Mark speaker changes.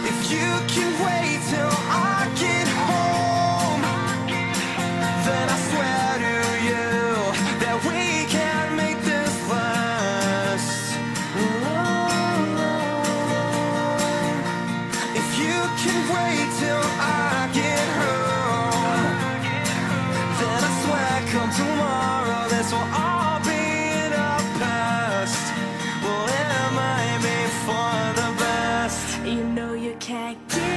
Speaker 1: If you can wait till I get home, then I swear to you that we can make this last. If you can wait till I get home, then I swear come tomorrow this will all be in our past. Well, it might be for the best.
Speaker 2: You know you can't get